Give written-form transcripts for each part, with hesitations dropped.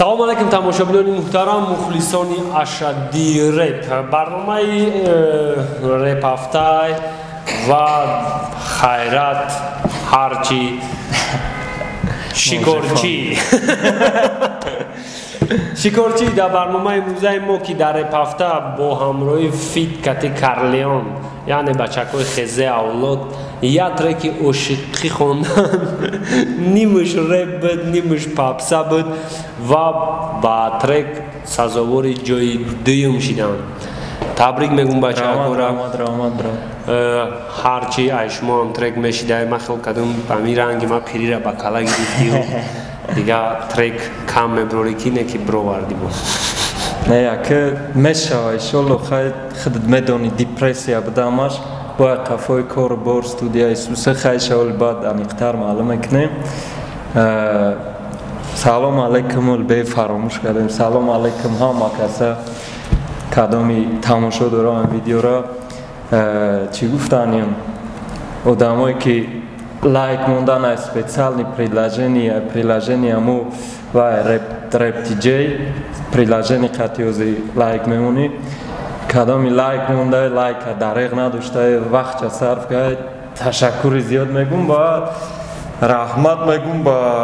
سلام علیکم تماشاچیان محترم مخلصان اشدی رپ برنامه رپ هفته و خیرات هرچی شکرچی شکرچی در برنامه موزه ما که در رپ هفته با همراهی فیت کتی کارلیون یعنی بچه‌های خزه اولاد یا ترکی عشقی خوندن نیمش رپ بود نیمش پاپسا بود و با ترک سزاوار جای دوم شدن. تبریک میگم بچه‌ها را هرچی ایشما هم ترک میشیده ما خیلی کدوم بمی رنگی ما پیری را با کلا گرفتی و دیگه ترک کم میبروری کی نه که برو وردی بود نه که میشه ایشالله خودت میدونی دیپرسیا بدامش با کافای کار بار استودیای سوسه خیش اول بعد عمیق‌تر معلومه کنیم. سلام علیکم البته فراموش کردیم. سلام علیکم همه کسا کدامی تماشا دارن ویدیو را چی گفتنیم آدمایی که لایک موندن اسپیشالی приложение مو و رپ دیجی приложение کاتیوزی لایک میمونی کدامی لایک مونده لایک دریغ نداشته وقت صرف کرد تشکر زیاد میگم با رحمت میگم با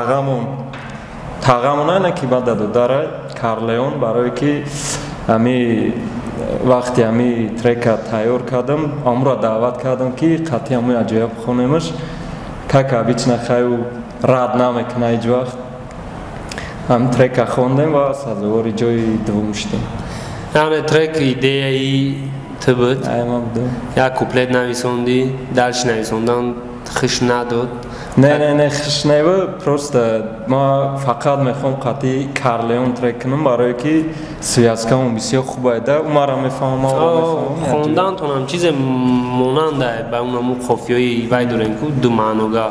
تاغمون نه که بعد داره کارلیون برای که امی وقتی امی ترک تیار کردم امروز دعوت کردم که قطعی امی عجیب خونمش که بیچ نخواهی رد نمیکنه ایج وقت هم ترک خوندیم و سازواری جای دوم شدیم. یعنی ترک ایده ای تو بود؟ ایمان بود. یا کوپلت نویسوندی درش نویسوندن خش نداد؟ نه خش نبود پروست ما فقط میخوام قطعی کارلیون ترک کنم برای که سویاسکامون بسیار خوبه ده اون را میفهمم خوندن تونم چیز موننده به اونمو خفیایی وای دورن کو دو معنوگا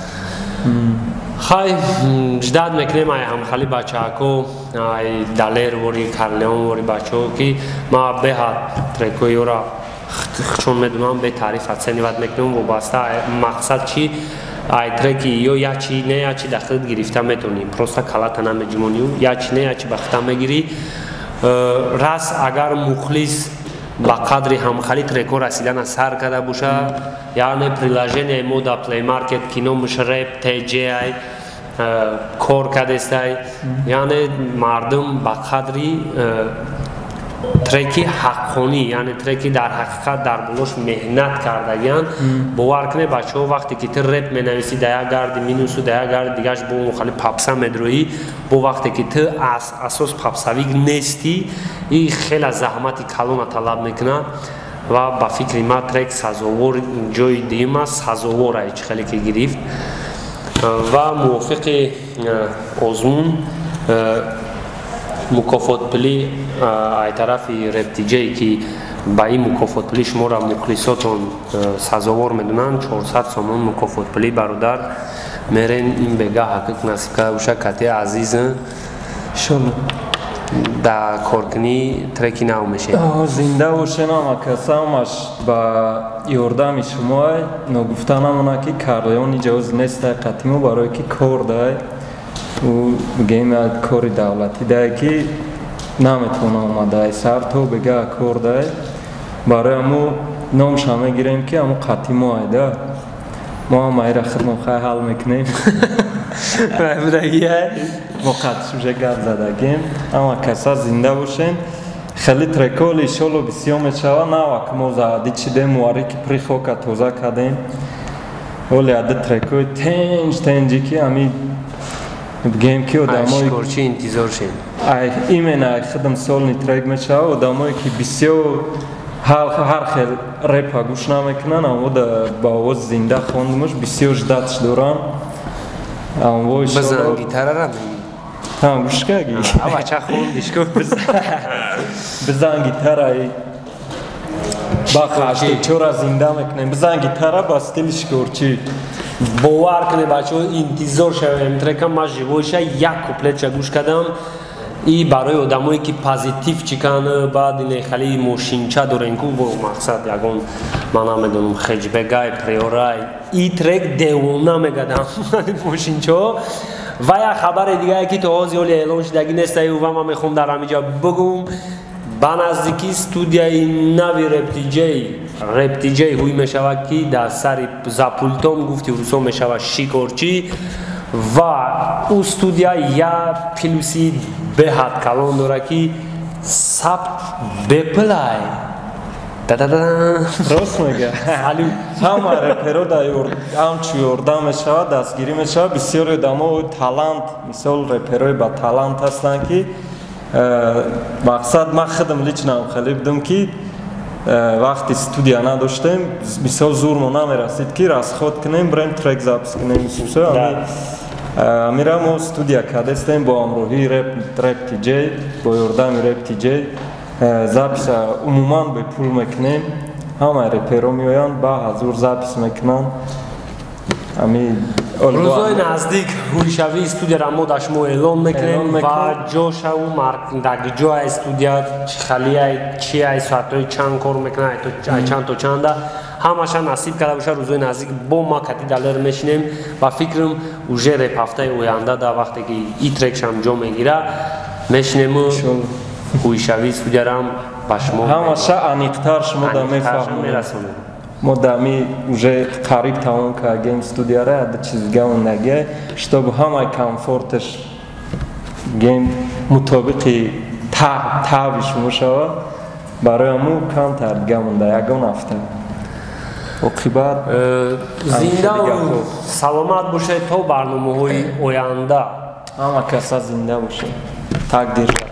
خای جداد میکنیم ای هم خالی بچه اکو ای دلیر وری کارلیون وری بچه ها که ما به ترکوی را چون میدونم به تعریف حدثنی وقت میکنم و باسته مقصد چی ای ترکی یا چی نه یا چی داخل گرفته میتونیم پروستا کلات نمیجمونیم یا چی نه یا چی بخته میگیری راست اگر مخلص با قدری هم خالی ترکو رسیدن سر کرده باشه یعنی پریلاژن مودا پلی مارکت کینو مشرب تی جی ای کار کرده است یعنی مردم با قدری ترکی حقانی یعنی ترکی در حقیقت در بلوش مهنت کردگیان باور کنه بچه‌ها وقتی که تو رپ مینویسی دیا گرد مینوسو دیا گرد دیگهش با مخالف پاپسا میدرویی با وقتی که تو اساس پاپساوی نیستی این خیلی زحمتی کلون طلب میکنه و با فکر ما ترک سازوار جای دیم است سازوار ایچ خیلی که گرفت و موافق آزمون مکافات پلی ای طرفی رپ دیجی که با این مکافات پلی شما را مخلصاتون سازوار میدونن 400 سومن مکافات پلی برادر میرین این بگه حقیق نصیب که اوشه کتی عزیز شلو در کارکنی ترکی نو میشه زنده و شنام کسامش با یوردم شما نگفتن همونه که کارلیون جوز نیست قطیمو برای که کار دای و بگیم کاری دولتی دای که نمیتونه اومده سر تو بگه کار دای برای همو نامش همه گیریم که همو قطیمو ایده ما هم ایره خدمو خواهی حل میکنیم ما قطعشوشه گرد زدگیم اما کسا زنده باشین خیلی ترکال ایشالو بسیار میشوه نه وقت ما زادی چیده مواری که پری خوکا توزه کردیم ولی عده ترکای تنجی که همی بگیم که آدمایی شکرچی انتظار شد ایمن خدم سال نیترک میشوه آدمایی که بسیار هر خیل رپ گوش نمیکنن اما با آواز زنده خوندمش بسیار جدتش دارن بزن گیتاره را میگی گوش که گی بچه خوندیش که بزن گیتاره با خشتی چورا زنده میکنیم بزن گیتاره با ستیل شکرچی باور کنه بچه ها انتظار شویم ترکم ما جوایشه یک کوپلت چه گوش کردم این برای آدمایی که پازیتیو چیکن بعد این خیلی موشینچه دارن که با مقصد یکون من نمیدونم خجبه گای پریورای این ترک دیوونه میگدم موشینچه و یا خبر دیگه که تو حاضی اعلان شدگی نسته و من میخوام در همینجا بگم با نزدیکی استودیوی نوی رپتیجی هوی میشود که در سر زاپولتوم گفتی روسو میشود شیکورچی و او استودیو یا پلوسی به حد کلان داره که سبت بپلای راست میگه همه رپرها همچی یردم میشود دستگیری میشود بسیاری آدم‌ها تالنت مثال رپرهای با تالنت هستند که مقصد من خودم لیچنم خیلی بدم که وقتی استودیو نداشتیم مثال زور ما نمیرسید که راست خود کنیم بریم ترک زاپس کنیم میرم و استودیو کردستیم با امروهی رپ تیجی با یردم رپ تیجی زاپس عموما به پول میکنیم همه رپرها میاین با حضور زاپس میکنن روزای نزدیک هویشوی استودیو را ما داشتیم اعلان میکنیم و جاش و مارکتینگ جا استودیو خالیه چی ای ساعتای چند کار میکنه چند تا چنده همش نصیب کرده باشه روزای نزدیک با ما کتی دلار میشنیم و فکرم اوجه رپ هفته آینده در وقتی که این ترکش هم جا میگیره میشنیم و هویشوی استودیو را با شما همش انیقتر شما دا میفهمیم ما دامی уже قریب تمام کردیم استودیو را در چیزگاه نگه чтобы همه کامفورتش گیم مطابق تابش شود برای مو کم ترگه مونده یکون هفته عاقبت زنده و سلامت باشه تا برنامه های آینده همه کسا زنده باشه تقدیر